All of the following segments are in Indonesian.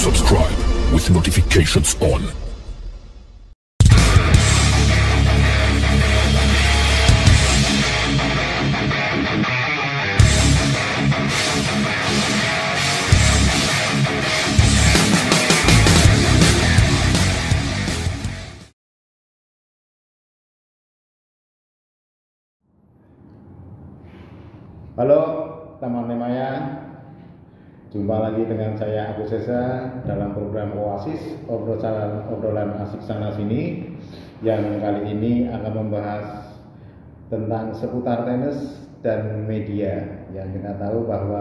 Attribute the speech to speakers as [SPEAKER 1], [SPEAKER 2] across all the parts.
[SPEAKER 1] subscribe with notifications on.
[SPEAKER 2] Halo teman-teman, jumpa lagi dengan saya Agus Sesa dalam program Oasis obrolan asik sana sini, yang kali ini akan membahas tentang seputar tenis dan media. Yang kita tahu bahwa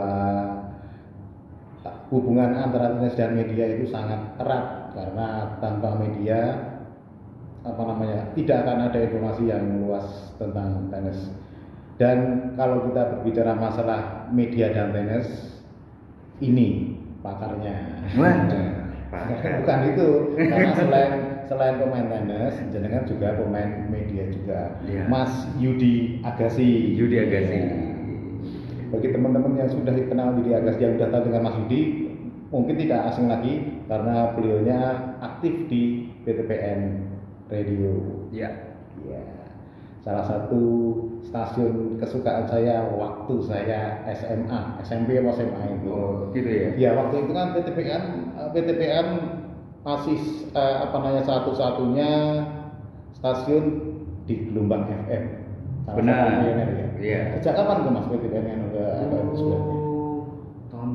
[SPEAKER 2] hubungan antara tenis dan media itu sangat erat, karena tanpa media tidak akan ada informasi yang luas tentang tenis. Dan kalau kita berbicara masalah media dan tenis, ini pakarnya. Bukan itu, karena selain pemain tenis, jenengan juga pemain media juga. Ya. Mas Yudi Agassi. Bagi teman-teman yang sudah kenal Yudi Agassi, yang sudah tahu dengan Mas Yudi, mungkin tidak asing lagi karena beliaunya aktif di PTPN Radio. Ya. Salah satu stasiun kesukaan saya waktu saya SMA, SMP atau SMA itu.
[SPEAKER 3] Oh, gitu ya?
[SPEAKER 2] Ya, waktu itu kan PTPN masih satu-satunya stasiun di gelombang FM.
[SPEAKER 3] Benar.
[SPEAKER 2] Ya.
[SPEAKER 3] Iya.
[SPEAKER 2] Sejak kapan tuh Mas PTPN udah
[SPEAKER 3] tahun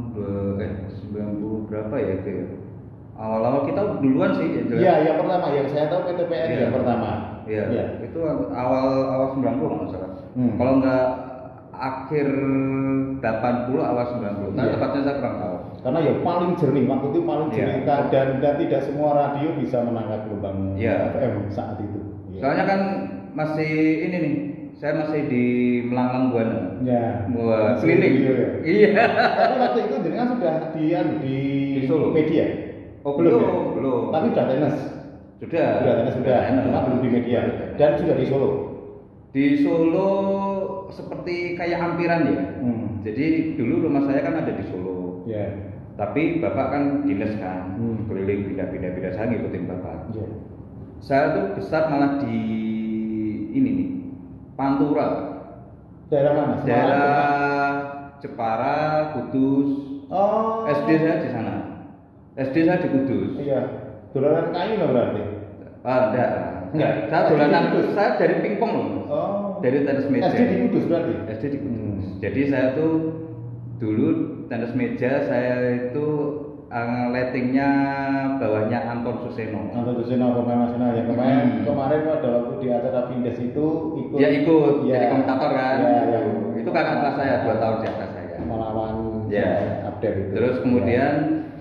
[SPEAKER 3] 90 berapa ya itu ya? Awal-awal kita duluan sih.
[SPEAKER 2] Iya, yang pertama yang saya tahu PTPN yang pertama.
[SPEAKER 3] Iya. Itu awal 90 nggak salah. Kalau nggak akhir 80 awal 90. Nah, tepatnya saya kurang tahu.
[SPEAKER 2] Karena ya paling jernih waktu itu, paling jernih dan tidak semua radio bisa menangkap gelombang FM saat itu.
[SPEAKER 3] Soalnya kan masih ini nih, saya masih di Melanglang Buana.
[SPEAKER 2] Ya.
[SPEAKER 3] Buat keliling. Iya.
[SPEAKER 2] Tapi waktu itu jenengan sudah di
[SPEAKER 3] Solo.
[SPEAKER 2] Media.
[SPEAKER 3] Oh, belum.
[SPEAKER 2] Tapi sudah tenis. Sudah, cuma belum di media. Dan sudah di Solo.
[SPEAKER 3] Di Solo seperti kayak hampiran ya. Jadi dulu rumah saya kan ada di Solo.
[SPEAKER 2] Yeah.
[SPEAKER 3] Tapi bapak kan dinas kan, keliling pindah-pindah, saya ngikutin bapak.
[SPEAKER 2] Yeah.
[SPEAKER 3] Saya tuh besar malah di ini nih, Pantura.
[SPEAKER 2] Daerah mana?
[SPEAKER 3] Daerah Jepara, Kudus.
[SPEAKER 2] Oh.
[SPEAKER 3] SD saya di sana. SD saya di Kudus.
[SPEAKER 2] Iya. Dolanan kayu nggak berarti?
[SPEAKER 3] Enggak. Saya dolanan saya dari pingpong loh. Oh. Dari tenis meja.
[SPEAKER 2] SD di Kudus berarti?
[SPEAKER 3] SD di Kudus. Jadi saya tuh dulu tenis meja saya itu lettingnya bawahnya Anton Suseno.
[SPEAKER 2] Anton Suseno pemain nasional yang kemarin pada waktu di acara Vindes itu ikut.
[SPEAKER 3] Ya ikut. Jadi komentator kan.
[SPEAKER 2] Ya.
[SPEAKER 3] Itu kakak kelas saya 2 tahun di atas saya.
[SPEAKER 2] Melawan update itu.
[SPEAKER 3] Terus kemudian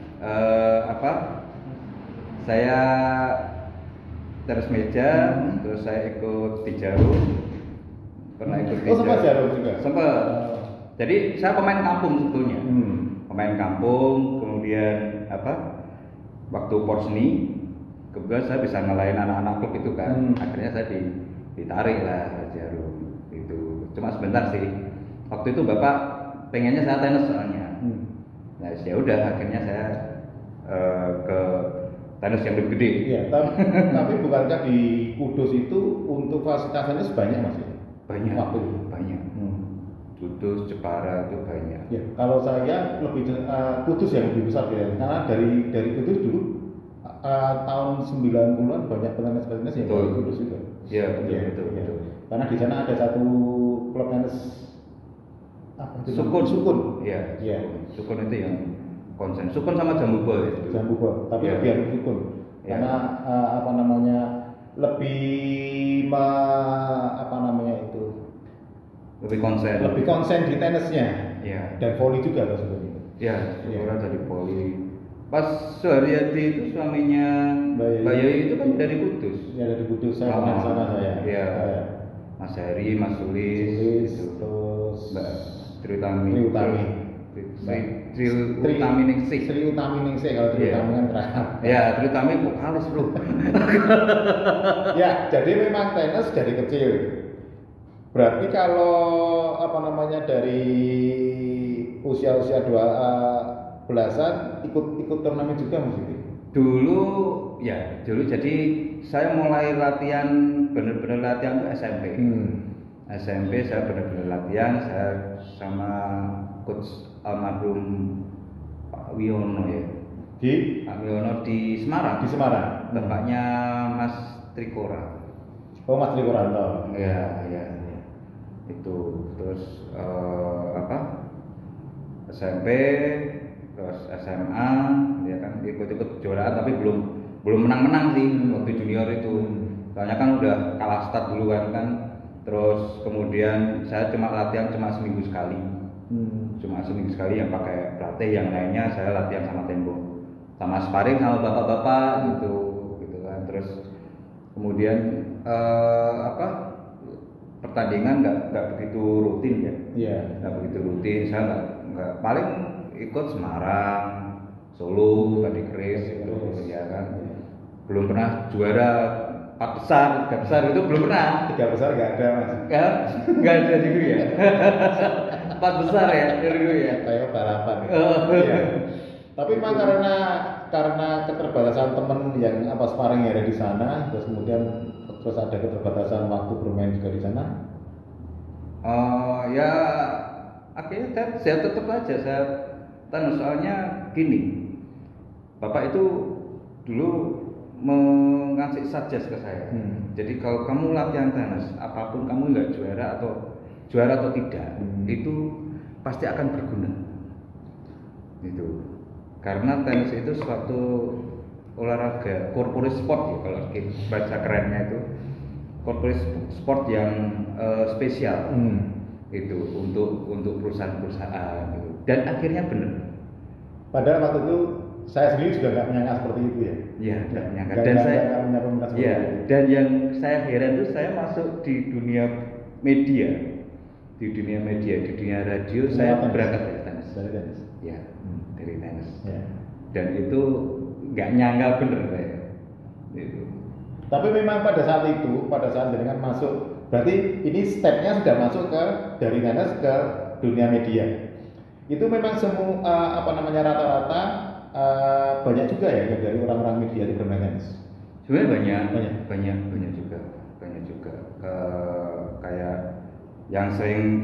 [SPEAKER 3] saya tenis meja, terus saya ikut di Jarum, pernah ikut di
[SPEAKER 2] sempat Jarum juga?
[SPEAKER 3] Sempat. Jadi saya pemain kampung sebetulnya. Pemain kampung, kemudian waktu Porsni, kebetulan saya bisa ngalahin anak-anak klub itu kan. Akhirnya saya ditarik lah Jarum itu. Cuma sebentar sih. Waktu itu bapak pengennya saya tenis soalnya. Nah ya udah, akhirnya saya ke tenis yang lebih gede. Iya,
[SPEAKER 2] tapi bukankah di Kudus itu untuk fasilitasnya sebanyak Mas?
[SPEAKER 3] Banyak.
[SPEAKER 2] Waktu itu
[SPEAKER 3] banyak. Kudus, Jepara itu banyak.
[SPEAKER 2] Ya, kalau saya lebih Kudus yang lebih besar ya, karena dari Kudus dulu tahun 90-an banyak petenis yang dari Kudus itu.
[SPEAKER 3] Iya, betul.
[SPEAKER 2] Karena di sana ada satu klub tenis Sukun.
[SPEAKER 3] Iya. Sukun itu yang konsen. Sukun sama Jambubo ya.
[SPEAKER 2] Jambubo, tapi lebih harus Sukun. Karena lebih lebih konsen di tenisnya.
[SPEAKER 3] Iya.
[SPEAKER 2] Dan voli juga loh sebenarnya.
[SPEAKER 3] Iya, orang dari voli. Pas Suharyadi itu suaminya Mbak Yai itu kan dari Kudus.
[SPEAKER 2] Ya, dari Kudus, saya pernah sana saya.
[SPEAKER 3] Iya. Mas Heri, Mas Sulis,
[SPEAKER 2] terus
[SPEAKER 3] Mbak Triutami.
[SPEAKER 2] Sri Utami Ningsih kalau Triutami kan terakhir.
[SPEAKER 3] Ya, Triutami vokalis bro.
[SPEAKER 2] Ya, jadi memang tenis dari kecil. Berarti kalau dari usia-usia belasan ikut turnamen juga Mas Diki?
[SPEAKER 3] Dulu jadi saya mulai latihan benar-benar latihan tuh SMP. SMP saya benar-benar latihan, saya sama coach almarhum Pak Wiono ya. Pak Wiono di Semarang.
[SPEAKER 2] Di Semarang.
[SPEAKER 3] Tempatnya Mas Trikora.
[SPEAKER 2] Oh Mas Trikoranto.
[SPEAKER 3] Iya. Itu terus SMP, terus SMA, ya kan ikut-ikut kejuaraan tapi belum menang-menang sih waktu junior itu. Soalnya kan udah kalah start duluan kan. Terus kemudian saya latihan cuma seminggu sekali. Cuma seminggu sekali yang pakai pelatih, yang lainnya saya latihan sama tembok. Sama sparring sama bapak-bapak gitu kan. Terus kemudian pertandingan nggak begitu rutin ya.
[SPEAKER 2] Iya.
[SPEAKER 3] Nggak begitu rutin, saya nggak paling ikut Semarang, Solo, Kadikris itu ya kan. Belum pernah juara 4 besar, 3 besar itu belum pernah.
[SPEAKER 2] 3 besar nggak ada Mas.
[SPEAKER 3] Nggak ada dulu ya. 4 besar ya dulu ya.
[SPEAKER 2] Kayak balapan. Ya.
[SPEAKER 3] Oh.
[SPEAKER 2] Iya. Tapi memang karena keterbatasan teman yang sparring yang ada di sana, terus ada keterbatasan waktu bermain juga di sana.
[SPEAKER 3] Ya akhirnya saya tetap aja soalnya gini, bapak itu dulu mengasih suggest ke saya. Jadi kalau kamu latihan tenis, apapun kamu nggak juara atau tidak, itu pasti akan berguna. Itu karena tenis itu suatu olahraga corporate sport ya, kalau baca kerennya itu corporate sport yang spesial. Itu untuk perusahaan-perusahaan gitu. Dan akhirnya benar.
[SPEAKER 2] Padahal waktu itu saya sendiri juga nggak menyangka seperti itu ya.
[SPEAKER 3] Iya, nggak menyangka. Dan yang saya heran itu saya masuk di dunia media, di dunia radio. Saya berangkat dari tenis. Ya, dari tenis.
[SPEAKER 2] Ya.
[SPEAKER 3] Dan itu nggak nyangka bener saya. Itu.
[SPEAKER 2] Tapi memang pada saat jenengan masuk, berarti ini stepnya sudah masuk dari tenis ke dunia media. Itu memang semua rata-rata banyak juga ya yang dari orang-orang media di bermain tenis.
[SPEAKER 3] Sebenarnya banyak juga. Kayak yang sering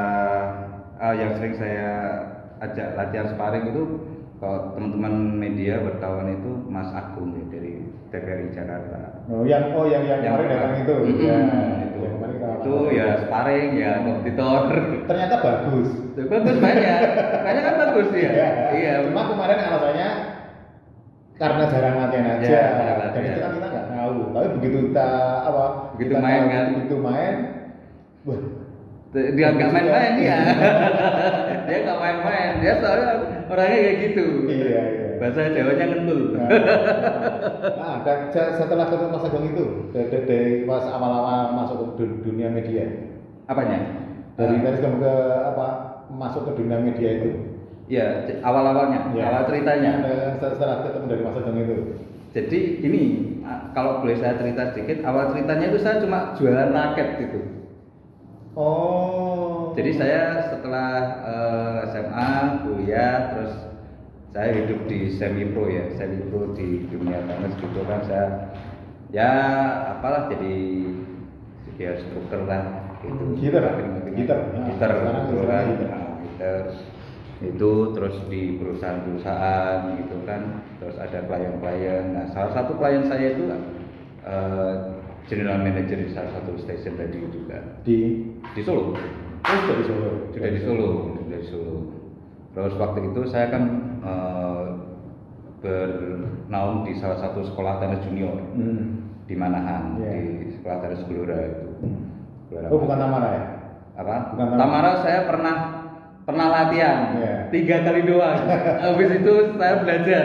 [SPEAKER 3] saya ajak latihan sparring itu, kalau teman-teman media wartawan itu Mas Agung ya, dari TVRI Jakarta.
[SPEAKER 2] Yang kemarin datang itu.
[SPEAKER 3] Itu ya sparring ya kompetitor.
[SPEAKER 2] Ternyata bagus
[SPEAKER 3] banyak kan bagus ya. Iya.
[SPEAKER 2] Cuma kemarin alasannya karena jarang latihan aja. Dan itu kan kita nggak tahu. Tapi begitu kita main, wah.
[SPEAKER 3] Dia nggak main-main dia. Dia nggak main-main. Dia soalnya orangnya kayak gitu. Iya. Bahasa Jawanya ngentul.
[SPEAKER 2] Dan setelah ketemu Mas Agung itu, dari pas awal-awal masuk ke dunia media.
[SPEAKER 3] Apanya?
[SPEAKER 2] Dari kamu ke masuk ke dunia media itu?
[SPEAKER 3] Iya, awal-awalnya, awal ceritanya.
[SPEAKER 2] Setelah ketemu dari Mas Agung itu.
[SPEAKER 3] Jadi ini, kalau boleh saya cerita sedikit, awal ceritanya itu saya cuma jualan raket gitu.
[SPEAKER 2] Oh.
[SPEAKER 3] Jadi saya setelah SMA, kuliah, terus saya hidup di semi pro di dunia tenis gitu kan. Saya jadi struktur lah gitu.
[SPEAKER 2] Gitar
[SPEAKER 3] itu terus di perusahaan gitu kan. Terus ada klien-klien. Nah, salah satu klien saya itu general manager di salah satu stasiun radio juga di Solo. Sudah di Solo. Terus waktu itu saya kan bernaung di salah satu sekolah tenis junior di Manahan, di sekolah tenis Gelora itu.
[SPEAKER 2] Bukan Tamara ya?
[SPEAKER 3] Apa? Tamara saya pernah latihan 3 kali doang. Habis itu saya belajar.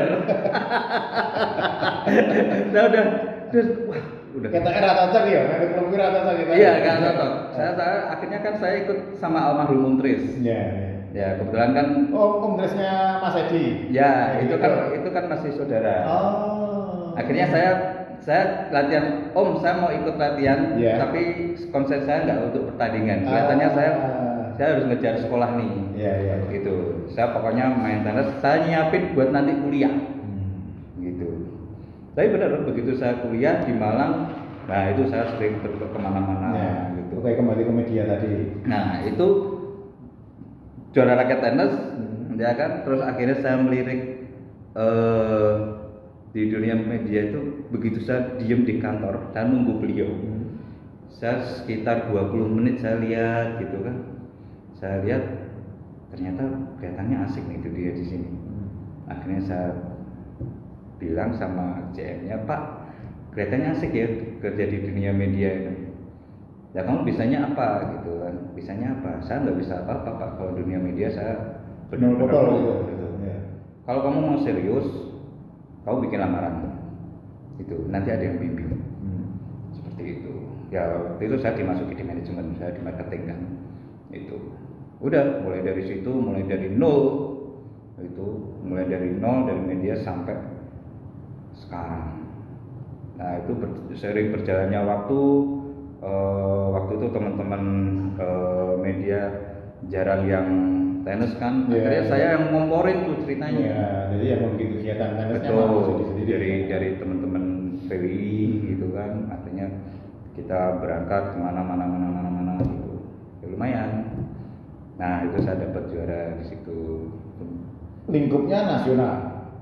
[SPEAKER 3] Saya udah
[SPEAKER 2] Katanya rata cocok ya, ada program rata cocok gitu.
[SPEAKER 3] Iya, nggak cocok. Saya akhirnya kan saya ikut sama almarhum Muntris. Ya, kebetulan kan.
[SPEAKER 2] Om Trisnya Mas Edi.
[SPEAKER 3] Ya, itu kan masih saudara. Akhirnya saya latihan, Om saya mau ikut latihan, tapi konsep saya nggak untuk pertandingan. Kelihatannya saya harus ngejar sekolah nih.
[SPEAKER 2] Iya.
[SPEAKER 3] Gitu. Saya pokoknya main tenis, saya nyiapin buat nanti kuliah. Gitu. Tapi benar begitu saya kuliah di Malang, nah itu saya sering kemana-mana.
[SPEAKER 2] Ya.
[SPEAKER 3] Gitu.
[SPEAKER 2] Oke, kembali ke media tadi.
[SPEAKER 3] Nah itu juara raket tenis, ya kan. Terus akhirnya saya melirik di dunia media itu begitu saya diem di kantor, saya nunggu beliau. Saya sekitar 20 menit saya lihat gitu kan. Saya lihat ternyata kelihatannya asik nih itu dia di sini. Akhirnya saya bilang sama CM-nya, Pak, kelihatannya asik ya kerja di dunia media ini. Ya kamu bisanya apa gitu kan? Bisanya apa? Saya nggak bisa apa-apa Pak. Kalau dunia media saya benar-benar gitu.
[SPEAKER 2] Ya.
[SPEAKER 3] Kalau kamu mau serius, kamu bikin lamaran. Itu nanti ada yang bimbing. Seperti itu. Ya waktu itu saya dimasuki di manajemen, saya di marketing kan. Itu. Udah mulai dari situ, mulai dari nol. Itu mulai dari nol dari media sampai sekarang. Nah itu sering berjalannya waktu. Waktu itu teman-teman media jarang yang tenis kan, akhirnya saya yang ngomporin tuh ceritanya.
[SPEAKER 2] Jadi yang begitu kegiatan tenisnya
[SPEAKER 3] Betul, dari teman-teman PWI gitu kan, artinya kita berangkat kemana-mana gitu, ya, lumayan. Nah itu saya dapat juara di situ.
[SPEAKER 2] Lingkupnya nasional.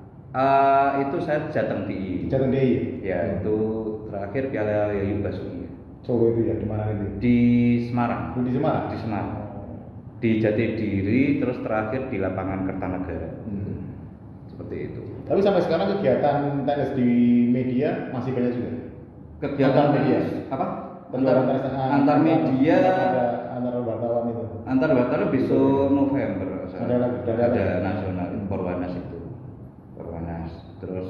[SPEAKER 3] Itu saya Jateng DI.
[SPEAKER 2] Jateng DI.
[SPEAKER 3] Ya itu terakhir Piala Yayu Basuki.
[SPEAKER 2] Solo itu ya, di mana itu?
[SPEAKER 3] Di Semarang.
[SPEAKER 2] Di Semarang.
[SPEAKER 3] Di Semarang. Di Jatidiri, terus terakhir di lapangan Kertanegara. Seperti itu.
[SPEAKER 2] Tapi sampai sekarang kegiatan tenis di media masih banyak juga.
[SPEAKER 3] Kegiatan
[SPEAKER 2] media
[SPEAKER 3] apa?
[SPEAKER 2] Antar
[SPEAKER 3] media.
[SPEAKER 2] Antar wartawan itu.
[SPEAKER 3] Antar wartawan besok November.
[SPEAKER 2] Ada
[SPEAKER 3] nasional itu Perwanas itu. Perwanas. Terus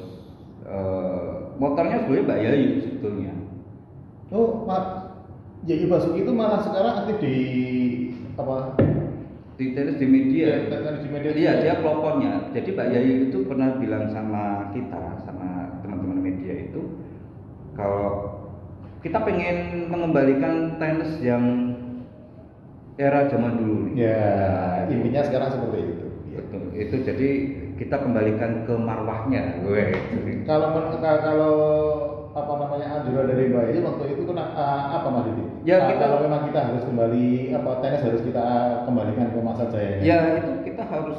[SPEAKER 3] motornya sebenarnya Mbak Yayu sebetulnya.
[SPEAKER 2] Oh, Pak Yayu Basuki itu malah sekarang aktif di apa?
[SPEAKER 3] Di tenis di media.
[SPEAKER 2] Tenis di media.
[SPEAKER 3] Iya, dia pelopornya. Jadi Mbak Yayu itu pernah bilang sama kita, sama teman-teman media itu, kalau kita pengen mengembalikan tenis yang era zaman dulu nih.
[SPEAKER 2] Ya, intinya sekarang seperti itu.
[SPEAKER 3] Betul. Itu jadi kita kembalikan ke marwahnya.
[SPEAKER 2] Kalau apa namanya anjuran dari Mbak Yayu waktu itu apa Mas Didi?
[SPEAKER 3] Ya,
[SPEAKER 2] kalau memang kita harus kembali tenis harus kita kembalikan ke masa jaya.
[SPEAKER 3] Ya itu kita harus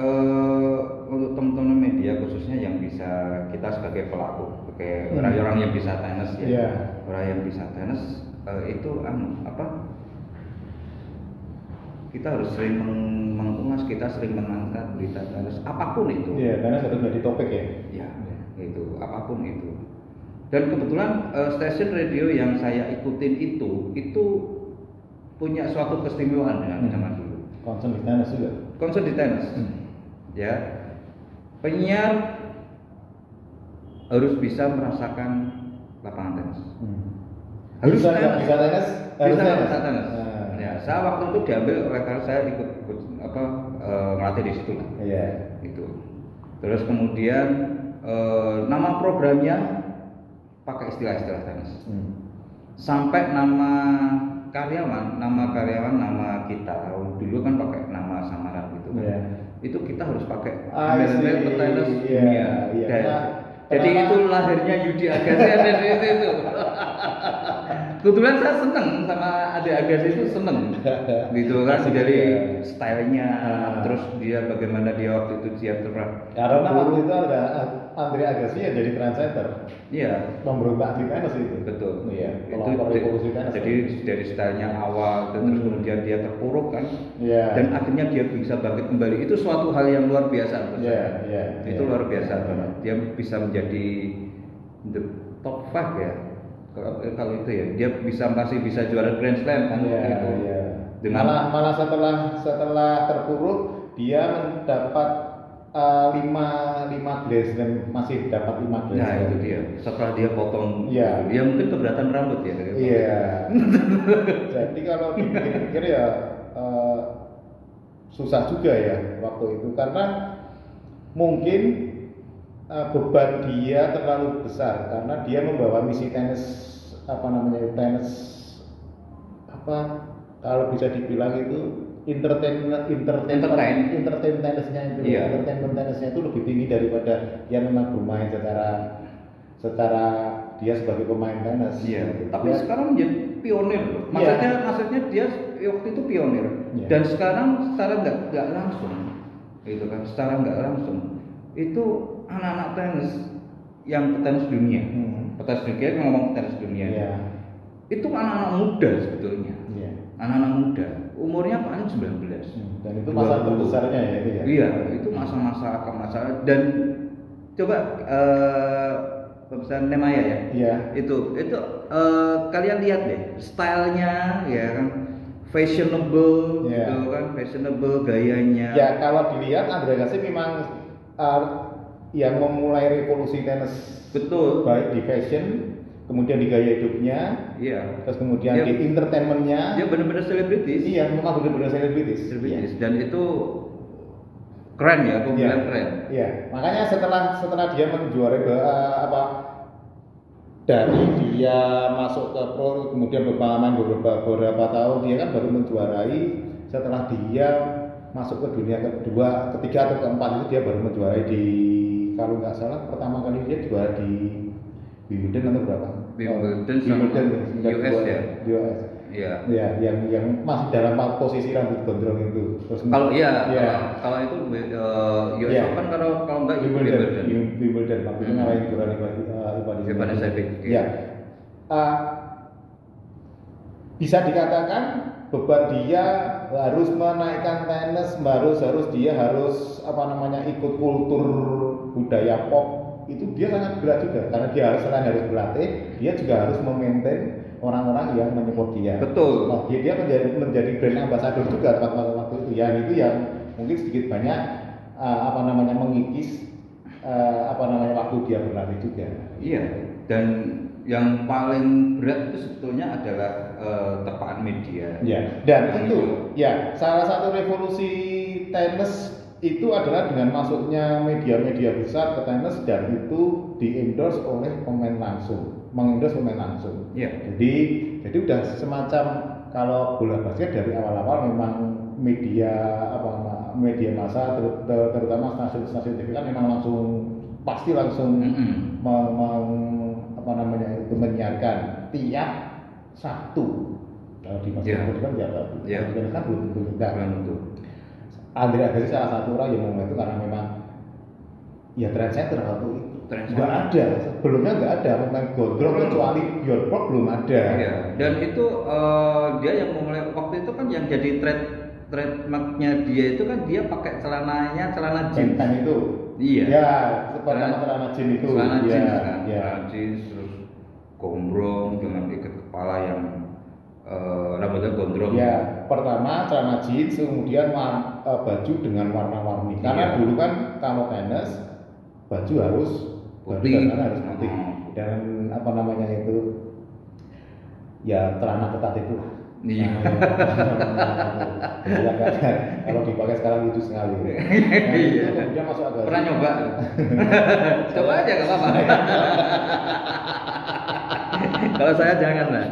[SPEAKER 3] untuk teman-teman media khususnya yang bisa kita sebagai pelaku, sebagai orang-orang yang bisa tenis ya. Orang yang bisa tenis itu kita harus sering mengulas, kita sering mengangkat berita tenis apapun itu.
[SPEAKER 2] Iya, tenis harus menjadi topik ya.
[SPEAKER 3] Ya, itu apapun itu. Dan kebetulan stasiun radio yang saya ikutin itu punya suatu keistimewaan dengan zaman dulu.
[SPEAKER 2] Concern di tenis juga.
[SPEAKER 3] Concern di tenis. Ya. Penyiar harus bisa merasakan lapangan tenis. Harus
[SPEAKER 2] bisa
[SPEAKER 3] tenis.
[SPEAKER 2] Bisa
[SPEAKER 3] tenis. Ya, saya waktu itu diambil oleh karena saya ikut ngelatih di situ lah.
[SPEAKER 2] Iya.
[SPEAKER 3] Itu. Terus kemudian nama programnya pakai istilah-istilah tenis. Sampai nama karyawan, nama kita dulu kan pakai nama samaran gitu kan. Itu kita harus pakai email petenis dunia. Jadi itu lahirnya Yudi Agassi itu. Kebetulan saya seneng sama Ade Agassi itu seneng gitu kan dari stylenya, terus dia bagaimana dia waktu itu siap terang.
[SPEAKER 2] Karena waktu itu ada Andre Agassi yang jadi trendsetter.
[SPEAKER 3] Iya.
[SPEAKER 2] Memberontak di tenis itu.
[SPEAKER 3] Betul.
[SPEAKER 2] Iya.
[SPEAKER 3] Itu jadi dari stylenya awal terus kemudian dia terpuruk kan.
[SPEAKER 2] Iya.
[SPEAKER 3] Dan akhirnya dia bisa bangkit kembali. Itu suatu hal yang luar biasa.
[SPEAKER 2] Iya.
[SPEAKER 3] Itu luar biasa banget. Dia bisa menjadi the top 5 ya. Kalau itu ya, dia masih bisa juara Grand Slam kan gitu.
[SPEAKER 2] Dengan malah setelah terpuruk dia mendapat 5 Grand Slam, masih dapat 5 Grand Slam.
[SPEAKER 3] Nah itu dia. Setelah dia potong,
[SPEAKER 2] dia
[SPEAKER 3] mungkin keberatan rambut ya.
[SPEAKER 2] Iya. Jadi kalau dipikir-pikir ya susah juga ya waktu itu karena mungkin beban dia terlalu besar karena dia membawa misi tenis kalau bisa dibilang itu entertain tenisnya itu, entertainment tenisnya itu lebih tinggi daripada dia memang bermain secara dia sebagai pemain tenis.
[SPEAKER 3] Iya. Tapi sekarang menjadi pionir loh. Maksudnya dia waktu itu pionir. Dan sekarang secara nggak langsung, gitu kan? Secara nggak langsung itu anak-anak tenis yang petenis dunia, petenis dunia ngomong petenis dunia. Itu anak-anak muda sebetulnya. Anak-anak muda, umurnya paling 19.
[SPEAKER 2] Dan itu masa terbesarnya ya itu ya.
[SPEAKER 3] Iya, itu masa-masa dan coba pesan Nemaya ya.
[SPEAKER 2] Iya.
[SPEAKER 3] Itu kalian lihat deh stylenya ya kan fashionable gitu kan, fashionable gayanya.
[SPEAKER 2] Ya kalau dilihat Andre Agassi memang yang memulai revolusi tenis.
[SPEAKER 3] Betul.
[SPEAKER 2] Baik di fashion, kemudian di gaya hidupnya, terus kemudian di entertainmentnya.
[SPEAKER 3] Dia benar-benar selebritis.
[SPEAKER 2] Iya, memang benar-benar selebritis.
[SPEAKER 3] Dan itu keren ya, aku bilang keren.
[SPEAKER 2] Iya, makanya setelah dia menjuarai dari dia masuk ke pro, kemudian berpengalaman beberapa tahun, dia kan baru menjuarai setelah dia masuk ke dunia ketiga atau keempat itu dia baru menjuarai di, kalau nggak salah pertama kali dia juara di Wimbledon atau berapa?
[SPEAKER 3] Wimbledon US ya.
[SPEAKER 2] US. Iya. Ya, yang masih dalam posisi rambut gondrong itu. Terus
[SPEAKER 3] kalau kalau itu US Open kalau enggak
[SPEAKER 2] Wimbledon waktu itu ngalahin juara Ivan
[SPEAKER 3] Sejvic.
[SPEAKER 2] Ya. Bisa dikatakan beban dia harus menaikkan tenis, harus dia harus ikut kultur budaya pop, itu dia sangat berat juga karena dia selain harus berlatih, dia juga harus memaintain orang-orang yang menyupport dia.
[SPEAKER 3] Betul.
[SPEAKER 2] Dia menjadi brand ambassador juga waktu itu. Itu yang mungkin sedikit banyak mengikis waktu dia berlatih juga.
[SPEAKER 3] Iya. Dan yang paling berat itu sebetulnya adalah terpaan media.
[SPEAKER 2] Ya. Dan itu salah satu revolusi tenis itu adalah dengan masuknya media-media besar ke tenis dan itu di-endorse oleh pemain langsung. Mengendorse pemain langsung. Jadi udah semacam kalau bola basket dari awal-awal memang media massa terutama stasiun TV kan memang pasti langsung menyiarkan tiap Sabtu. Kalau di masa kan tiap Sabtu. Kan belum tentu. Andre Agassi salah satu orang yang membantu karena memang trendsetter waktu itu. Nggak ada, sebelumnya nggak ada pemain gondrong kecuali Bjorn Borg belum ada.
[SPEAKER 3] Dan itu dia yang memulai waktu itu kan yang jadi trademarknya dia itu kan dia pakai celana jeans.
[SPEAKER 2] Benteng itu.
[SPEAKER 3] Iya.
[SPEAKER 2] Ya, pertama celana jeans itu.
[SPEAKER 3] Celana jeans terus gombrong dengan ikat kepala yang rambutnya gondrong.
[SPEAKER 2] Ya, pertama celana jeans, kemudian baju dengan warna-warni. Karena dulu kan kalau tenis baju harus putih dan celana ketat itu.
[SPEAKER 3] Iya.
[SPEAKER 2] Kalau dipakai sekarang lucu sekali. Dia masuk agak.
[SPEAKER 3] Pernah nyoba? Coba aja nggak apa-apa. Kalau saya jangan lah.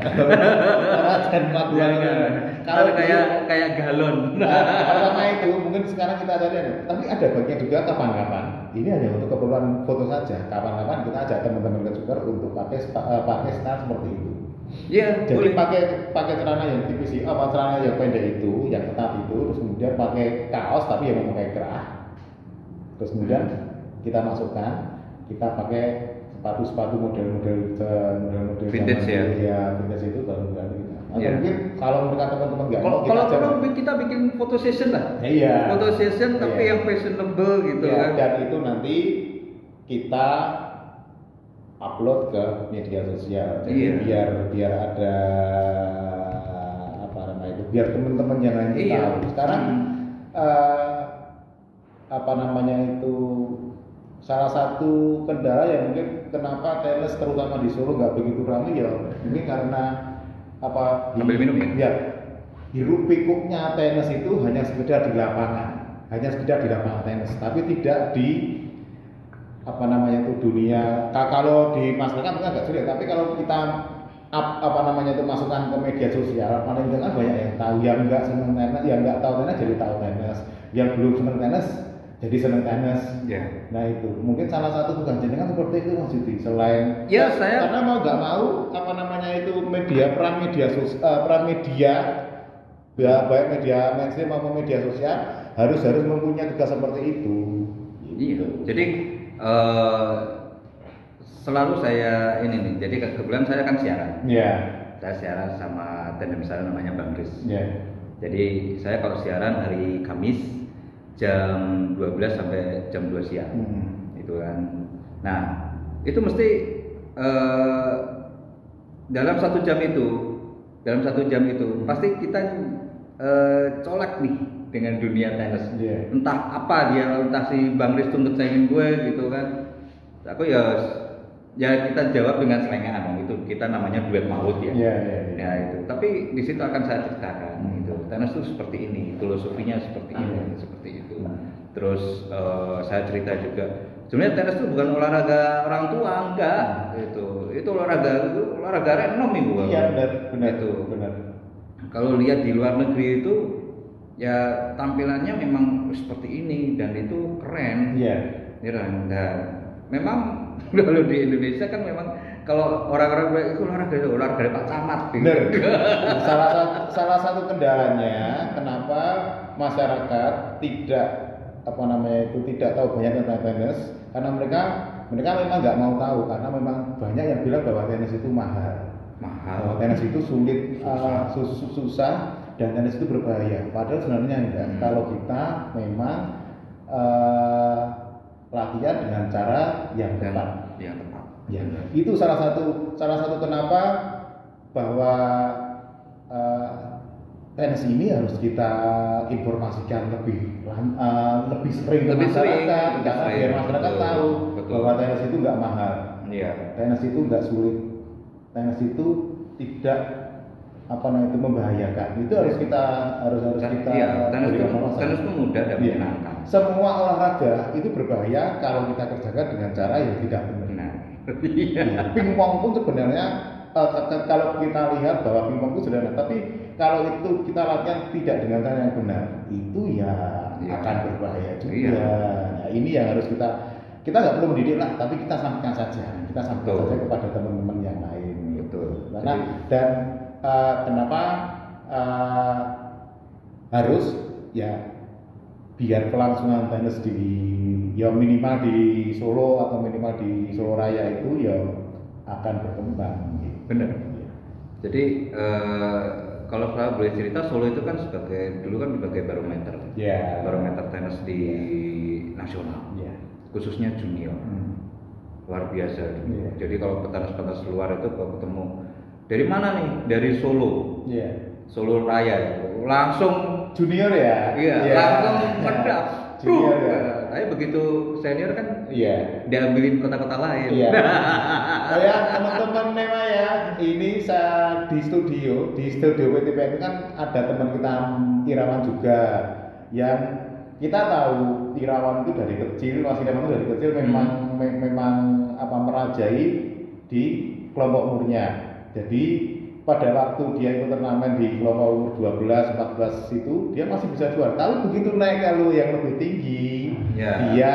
[SPEAKER 2] Jangan.
[SPEAKER 3] Kalau kayak galon.
[SPEAKER 2] Karena itu mungkin sekarang kita ada tapi ada bagian juga kapan-kapan. Ini hanya untuk keperluan foto saja. Kapan-kapan kita ajak teman-teman ke Jogja untuk pakai style seperti itu.
[SPEAKER 3] Iya.
[SPEAKER 2] Jadi pakai celana yang tipis, celana yang pendek itu, yang ketat itu, terus kemudian pakai kaos tapi yang memakai kerah. Terus kemudian kita masukkan, kita pakai sepatu model-model
[SPEAKER 3] vintage
[SPEAKER 2] vintage itu baru berarti kita. Mungkin kalau mereka teman-teman nggak mau
[SPEAKER 3] kalau kita bikin foto session lah.
[SPEAKER 2] Iya.
[SPEAKER 3] Foto session tapi yang fashionable gitu kan.
[SPEAKER 2] Dan itu nanti kita upload ke media sosial. Jadi biar ada biar teman-teman yang lain tahu. Sekarang salah satu kendala yang mungkin kenapa tenis terutama di Solo nggak begitu ramai mungkin karena
[SPEAKER 3] sambil minum ya?
[SPEAKER 2] Hiruk pikuknya tenis itu hanya sekedar di lapangan tenis, tapi tidak di dunia. Kalau di masyarakat agak sulit, tapi kalau kita apa namanya itu masukan ke media sosial, paling kan banyak yang tahu, yang nggak seneng tenis, yang nggak tahu tenis jadi tahu tenis, yang belum seneng tenis jadi seneng tenis.
[SPEAKER 3] Ya.
[SPEAKER 2] Nah itu mungkin salah satu tugas jenengan seperti itu Mas Yudi. Selain
[SPEAKER 3] ya saya
[SPEAKER 2] karena mau nggak mau apa namanya itu peran media ya, baik media mainstream maupun media sosial harus mempunyai tugas seperti itu.
[SPEAKER 3] Iya. Jadi selalu saya ini nih. Jadi kebetulan saya kan siaran.
[SPEAKER 2] Iya.
[SPEAKER 3] Saya siaran sama tandem saya namanya Bang Riz.
[SPEAKER 2] Iya.
[SPEAKER 3] Jadi saya kalau siaran hari Kamis jam 12 sampai jam 2 siang. Itu kan. Nah, itu mesti dalam 1 jam itu pasti kita colek nih dengan dunia tenis.
[SPEAKER 2] Yeah.
[SPEAKER 3] Entah apa dia, entah si Bang Riz tuntut saingin gue gitu kan. Aku ya kita jawab dengan selengean itu kita namanya duet maut ya. Ya itu. Tapi di situ akan saya ceritakan gitu. Tenis itu seperti ini, filosofinya seperti ini, seperti itu. Terus saya cerita juga sebenarnya tenis itu bukan olahraga orang tua, enggak. Itu olahraga renom ibu.
[SPEAKER 2] Iya benar
[SPEAKER 3] itu.
[SPEAKER 2] Benar. Kalau
[SPEAKER 3] lihat di luar negeri itu ya tampilannya memang seperti ini dan itu keren.
[SPEAKER 2] Iya.
[SPEAKER 3] Dan memang kalau di Indonesia kan memang kalau orang-orang itu olahraga Pak Camat.
[SPEAKER 2] Benar. salah satu kendalanya kenapa masyarakat tidak tahu banyak tentang tenis karena mereka memang nggak mau tahu karena memang banyak yang bilang bahwa tenis itu mahal. Bahwa tenis itu sulit, susah dan tenis itu berbahaya. Padahal sebenarnya enggak. Kalau kita memang latihan dengan cara yang tepat.
[SPEAKER 3] Yang tepat.
[SPEAKER 2] Ya, itu salah satu kenapa bahwa tenis ini harus kita informasikan lebih sering ke masyarakat, karena biar masyarakat tahu bahwa tenis itu nggak mahal.
[SPEAKER 3] Iya.
[SPEAKER 2] Tenis itu nggak sulit. Tenis itu tidak membahayakan. Itu harus kita
[SPEAKER 3] Iya, tenis itu mudah dan menyenangkan.
[SPEAKER 2] Semua olahraga itu berbahaya kalau kita kerjakan dengan cara yang tidak benar.
[SPEAKER 3] Iya.
[SPEAKER 2] Pingpong pun sebenarnya kalau kita lihat bahwa pingpong itu sederhana, tapi kalau itu kita latihan tidak dengan cara yang benar, itu ya akan berbahaya juga.
[SPEAKER 3] Iya.
[SPEAKER 2] Nah, ini yang harus kita nggak perlu mendidik lah, tapi kita sampaikan saja kepada teman-teman yang lain.
[SPEAKER 3] Betul.
[SPEAKER 2] Karena dan kenapa harus ya biar kelangsungan tenis minimal di Solo atau minimal di Solo Raya itu ya akan berkembang.
[SPEAKER 3] Benar. Ya. Jadi kalau saya boleh cerita, Solo itu kan dulu kan sebagai barometer.
[SPEAKER 2] Yeah.
[SPEAKER 3] Barometer tenis di nasional.
[SPEAKER 2] Yeah.
[SPEAKER 3] Khususnya junior. Luar biasa. Yeah. Jadi kalau petenis luar itu kalau ketemu dari mana nih? Dari Solo.
[SPEAKER 2] Yeah. Solo
[SPEAKER 3] Raya. Langsung
[SPEAKER 2] junior ya?
[SPEAKER 3] Iya, langsung medap.
[SPEAKER 2] Junior ya.
[SPEAKER 3] Tapi begitu senior kan
[SPEAKER 2] diambilin
[SPEAKER 3] kota-kota lain.
[SPEAKER 2] Iya. Ya teman-teman memang ya, ini saya di studio WTPN kan ada teman kita Irawan juga yang kita tahu Irawan itu dari kecil, Mas Irawan itu dari kecil memang merajai di kelompok umurnya. Jadi pada waktu dia ikut turnamen di kelompok umur 12, 14 itu dia masih bisa juara. Tahu begitu naik kalau yang lebih tinggi, dia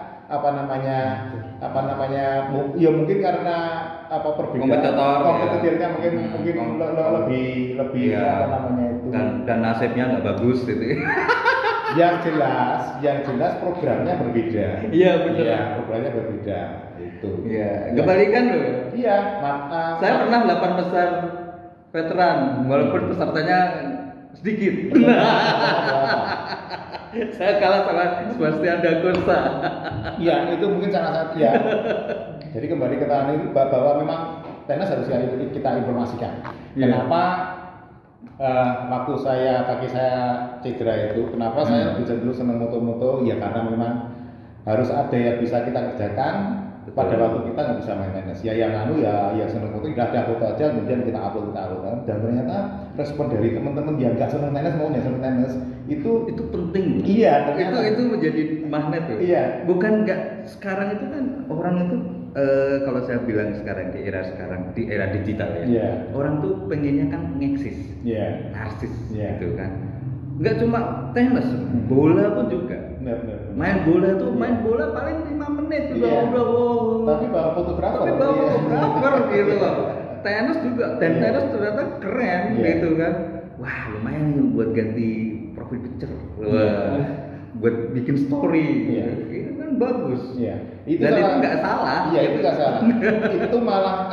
[SPEAKER 2] ya mungkin karena perbedaan kompetitornya mungkin lebih itu
[SPEAKER 3] dan nasibnya nggak bagus gitu.
[SPEAKER 2] yang jelas programnya berbeda.
[SPEAKER 3] Iya benar.
[SPEAKER 2] Ya, programnya berbeda itu.
[SPEAKER 3] Iya. Kebalikan loh.
[SPEAKER 2] Iya.
[SPEAKER 3] Saya pernah 8 besar veteran, walaupun pesertanya sedikit. Saya kalah sama Sebastian Dagosa.
[SPEAKER 2] Iya, itu mungkin salah satu ya. Jadi kembali ke tadi bahwa memang tenis harus kita informasikan. Kenapa waktu kaki saya cedera itu, kenapa saya bisa dulu senang moto-moto? Ya karena memang harus ada yang bisa kita kerjakan. Betul. Pada waktu kita nggak bisa main tenis, ya senang foto, ada foto aja, kemudian kita upload dan ternyata respon dari teman-teman yang nggak senang tenis maunya senang tenis itu
[SPEAKER 3] penting.
[SPEAKER 2] Iya,
[SPEAKER 3] itu menjadi magnet loh.
[SPEAKER 2] Iya.
[SPEAKER 3] Bukan nggak, sekarang itu kan orang itu kalau saya bilang sekarang di era digital ya, orang tuh pengennya kan ngeksis, narsis gitu kan. Enggak cuma tenis, bola pun juga. Main bola tuh main bola paling 5 menit udah
[SPEAKER 2] Tapi bawa fotografer
[SPEAKER 3] gitu loh. Tenis juga, dan tenis ternyata keren gitu kan. Wah, lumayan nih buat ganti profil picture. Buat bikin story gitu. Itu kan bagus.
[SPEAKER 2] Itu
[SPEAKER 3] dan itu nggak salah.
[SPEAKER 2] Iya, itu nggak salah. Itu malah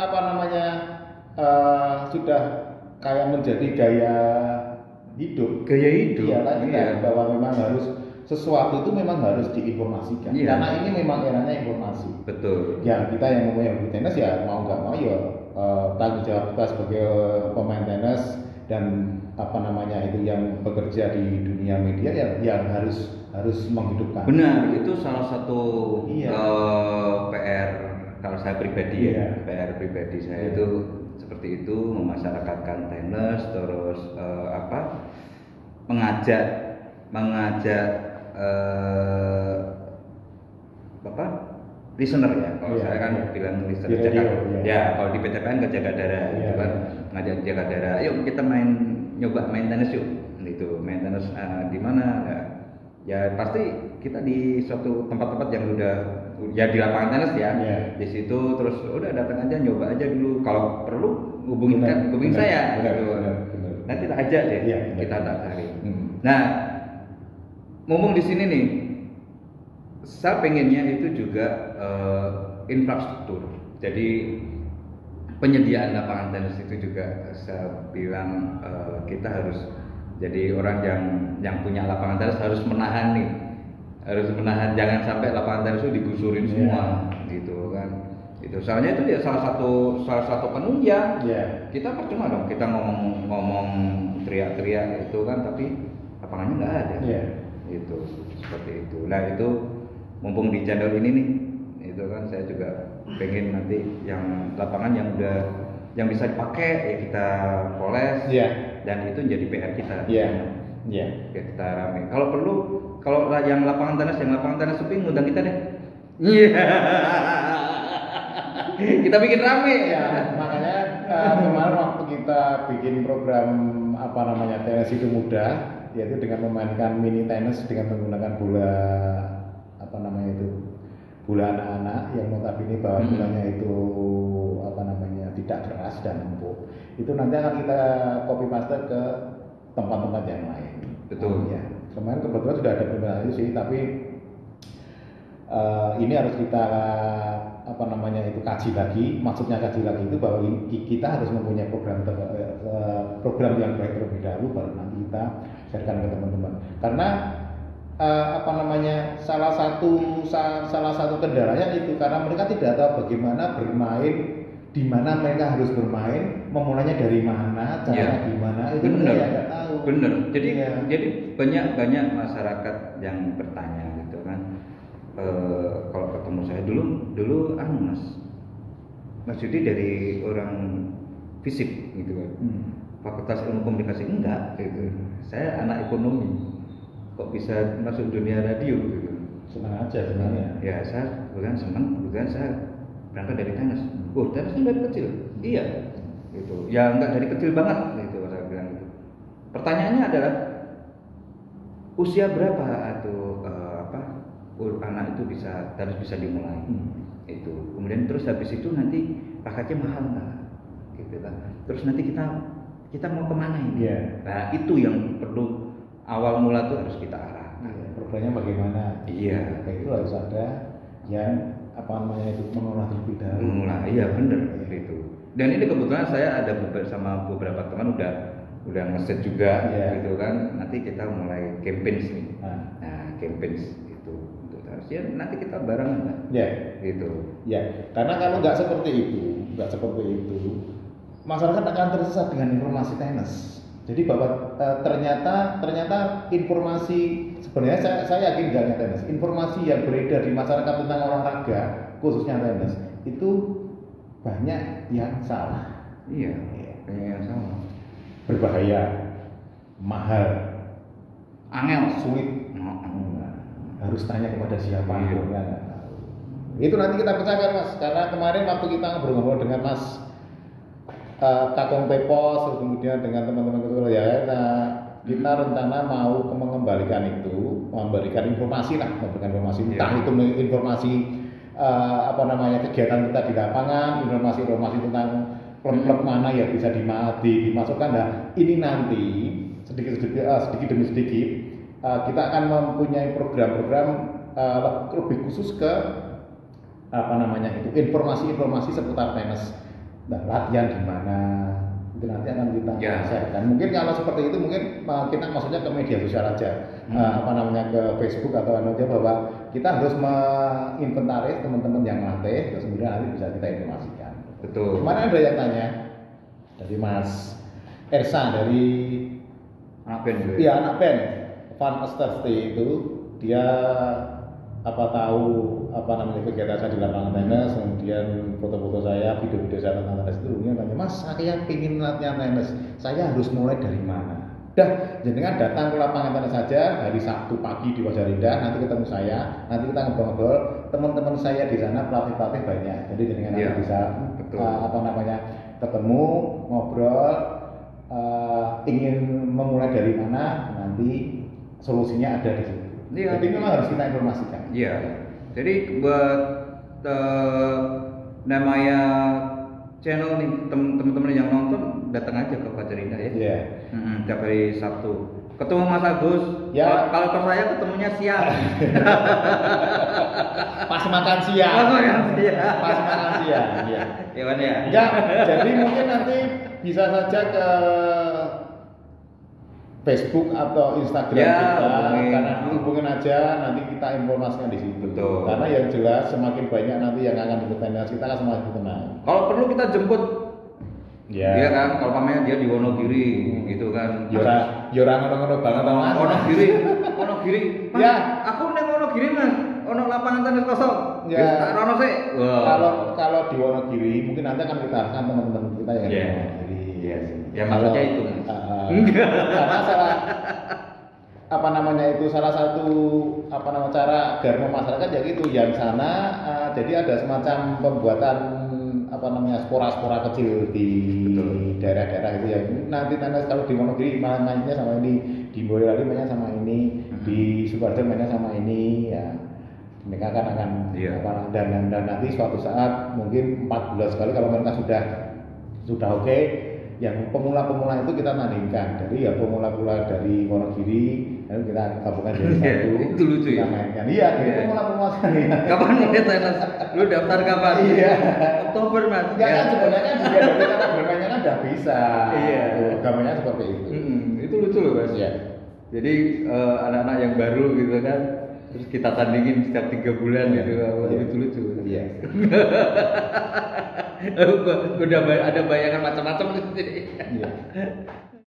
[SPEAKER 2] sudah kayak menjadi gaya hidup. Iya kan, bahwa memang harus sesuatu itu memang harus diinformasikan. Karena ini memang eranya informasi.
[SPEAKER 3] Betul.
[SPEAKER 2] Ya, kita yang mempunyai hobi tenis ya mau nggak mau ya tanggung jawab kita sebagai pemain tenis dan itu yang bekerja di dunia media ya yang harus menghidupkan.
[SPEAKER 3] Benar, itu salah satu PR kalau saya pribadi PR pribadi saya itu seperti itu, memasyarakatkan tenis, terus mengajak listener ya, kalau saya kan bilang listener kalau di PTPN ke Jaga Darah gitu kan, ngajak Jaga Darah, yuk kita nyoba main tenis yuk, gitu, main tenis di mana ya pasti kita di suatu tempat-tempat yang udah ya di lapangan tenis di situ, terus udah datang aja nyoba aja dulu, kalau perlu hubungin saya gitu. Nanti kita ajak deh, kita tarik. Nah, ngomong di sini nih, saya pengennya itu juga infrastruktur. Jadi penyediaan lapangan tenis itu juga saya bilang kita harus jadi orang yang punya lapangan tenis harus menahan jangan sampai lapangan tenis itu digusurin semua gitu kan. Itu soalnya itu ya salah satu penunjang. Kita percuma dong kita ngomong teriak-teriak itu kan, tapi lapangannya nggak ada. Itu seperti itu. Nah itu mumpung di channel ini nih, itu kan saya juga pengen nanti yang lapangan yang bisa dipakai ya kita poles, dan itu jadi PR kita. Kita rame. Kalau perlu, kalau yang lapangan tenis sepi ngundang kita deh. Kita bikin rame
[SPEAKER 2] makanya kemarin waktu kita bikin program tenis itu mudah, yaitu dengan memainkan mini tenis dengan menggunakan bola bola anak-anak yang notabene bahwa bolanya itu tidak keras dan empuk. Itu nanti akan kita copy paste ke tempat-tempat yang lain.
[SPEAKER 3] Betul.
[SPEAKER 2] Kemarin kebetulan sudah ada beberapa itu sih, tapi ini harus kita kaji lagi. Maksudnya kaji lagi itu bahwa kita harus mempunyai program yang baik terlebih dahulu, baru nanti kita sharekan ke teman-teman. Karena salah satu kendalanya itu karena mereka tidak tahu bagaimana bermain, di mana mereka harus bermain, memulainya dari mana, caranya gimana, itu mereka nggak tahu.
[SPEAKER 3] Bener. Jadi banyak masyarakat yang bertanya gitu kan. Kalau ketemu saya dulu Mas Yudi dari orang fisik gitu kan. Fakultas Ilmu Komunikasi enggak gitu. Saya anak ekonomi. Kok bisa masuk dunia radio gitu.
[SPEAKER 2] Senang aja sebenarnya.
[SPEAKER 3] Ya, saya bukan senang, saya berangkat dari tenis. Tenisnya dari kecil. Iya. Gitu. Ya enggak dari kecil banget gitu saya bilang gitu. Pertanyaannya adalah usia berapa atau anak itu harus bisa dimulai. Itu. Kemudian terus habis itu nanti paketnya mahal enggak? Gitu kan. Terus nanti kita mau kemana ini? Nah, itu yang perlu awal mula tuh harus kita arahkan.
[SPEAKER 2] Programnya bagaimana? Itu harus ada yang mengolah terlebih dahulu.
[SPEAKER 3] Bener gitu. Dan ini kebetulan saya ada bersama beberapa teman udah ngeset juga gitu kan. Nanti kita mulai campaigns nih. Campaigns itu untuk ya nanti kita barengan lah. Gitu.
[SPEAKER 2] Karena kalau nggak seperti itu, masyarakat akan tersesat dengan informasi tenis. Jadi bahwa ternyata informasi sebenarnya saya yakin nggak hanya tenis, informasi yang beredar di masyarakat tentang olahraga khususnya tenis itu banyak yang salah.
[SPEAKER 3] Banyak yang salah.
[SPEAKER 2] Berbahaya, mahal,
[SPEAKER 3] angel,
[SPEAKER 2] sulit. Harus tanya kepada siapa? Itu nanti kita pecahkan Mas, karena kemarin waktu kita ngobrol-ngobrol dengan Mas Kakong Pepos, terus kemudian dengan teman-teman ketua ya, kita rencana mau mengembalikan itu, memberikan informasi lah, memberikan informasi, entah itu informasi kegiatan kita di lapangan, informasi tentang klub-klub mana yang bisa dimasukkan. Nah, ini nanti sedikit demi sedikit kita akan mempunyai program-program lebih khusus ke informasi seputar tenis. Nah, latihan di mana itu nanti akan kita sharekan. Mungkin kalau seperti itu mungkin kita maksudnya ke media sosial aja, ke Facebook atau aja, bahwa kita harus menginventaris teman-teman yang latih, terus kemudian nanti bisa kita informasikan.
[SPEAKER 3] Betul.
[SPEAKER 2] Kemarin ada yang tanya dari Mas Ersa dari
[SPEAKER 3] anak band.
[SPEAKER 2] Iya, anak band Van Esterste itu, dia kegiatan saya di lapangan tenis, kemudian foto-foto saya, video-video saya tentang tenis itu, dia tanya, Mas, saya ingin latihan tenis, saya harus mulai dari mana? Dah, jenengan datang ke lapangan tenis saja hari Sabtu pagi di Wajah Indah, nanti ketemu saya, nanti kita ngobrol-ngobrol, teman-teman saya di sana pelatih-pelatih banyak, jadi jenengan nanti bisa ketemu, ngobrol, ingin memulai dari mana, nanti solusinya ada di situ. Jadi memang harus kita informasikan.
[SPEAKER 3] Iya. Jadi buat namanya channel nih teman-teman yang nonton, datang aja ke Fajar Indah ya.
[SPEAKER 2] Iya.
[SPEAKER 3] Tiap hari Sabtu. Ketemu Mas Agus.
[SPEAKER 2] Ya.
[SPEAKER 3] Kalau ke saya ketemunya siang.
[SPEAKER 2] Pas makan siang. Pas makan siang. Iya.
[SPEAKER 3] Gimana ya?
[SPEAKER 2] Enggak. Jadi mungkin nanti bisa saja ke Facebook atau Instagram kita, karena hubungin aja, nanti kita informasikan di situ.
[SPEAKER 3] Betul.
[SPEAKER 2] Karena yang jelas semakin banyak nanti yang akan ikut tenis, kita akan semakin tenang.
[SPEAKER 3] Kalau perlu kita jemput.
[SPEAKER 2] Ya.
[SPEAKER 3] Iya kan, kalau pamannya dia di Wonogiri gitu kan.
[SPEAKER 2] Yora ngono-ngono banget Mas.
[SPEAKER 3] Wonogiri. Mas,
[SPEAKER 2] ya.
[SPEAKER 3] Aku neng Wonogiri Mas. Ono lapangan tenis kosong.
[SPEAKER 2] Ya.
[SPEAKER 3] Rono sih.
[SPEAKER 2] Kalau di Wonogiri mungkin nanti akan kita arahkan teman-teman kita yang di Wonogiri.
[SPEAKER 3] Yes. Ya maksudnya itu.
[SPEAKER 2] Karena salah satu cara agar masyarakat ya gitu, yang sana jadi ada semacam pembuatan spora-spora kecil di daerah-daerah itu ya. Nanti kalau di Wonogiri mainnya sama ini, di Boyolali mainnya sama ini, di Sukoharjo mainnya sama ini ya. Mereka akan dan nanti suatu saat mungkin 4 bulan sekali kalau mereka sudah oke. Yang pemula-pemula itu kita tandingkan, dari pemula-pemula dari Wonogiri, lalu kita gabungkan jadi satu.
[SPEAKER 3] Itu lucu ya.
[SPEAKER 2] Mainkan. Iya, pemula-pemula sekali.
[SPEAKER 3] Kapan mulai tenis? Lu daftar kapan?
[SPEAKER 2] Iya.
[SPEAKER 3] Oktober Mas.
[SPEAKER 2] Ya kan sebenarnya kan juga dari cara bermainnya kan udah bisa.
[SPEAKER 3] Iya.
[SPEAKER 2] Gambarnya seperti itu.
[SPEAKER 3] Itu lucu loh Mas.
[SPEAKER 2] Iya.
[SPEAKER 3] Jadi anak-anak yang baru gitu kan, terus kita tandingin setiap 3 bulan gitu, itu lucu.
[SPEAKER 2] Iya.
[SPEAKER 3] Udah ada bayangan macam-macam gitu.
[SPEAKER 2] Iya.